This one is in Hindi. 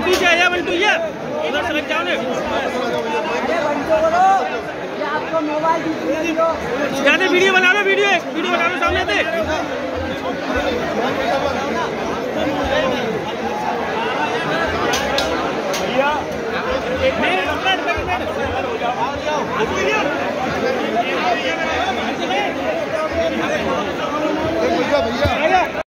पीछे आ जा बंटू ये इधर से लग जाओ ने। आपको मोबाइल वीडियो बना लो, वीडियो बना लो सामने से।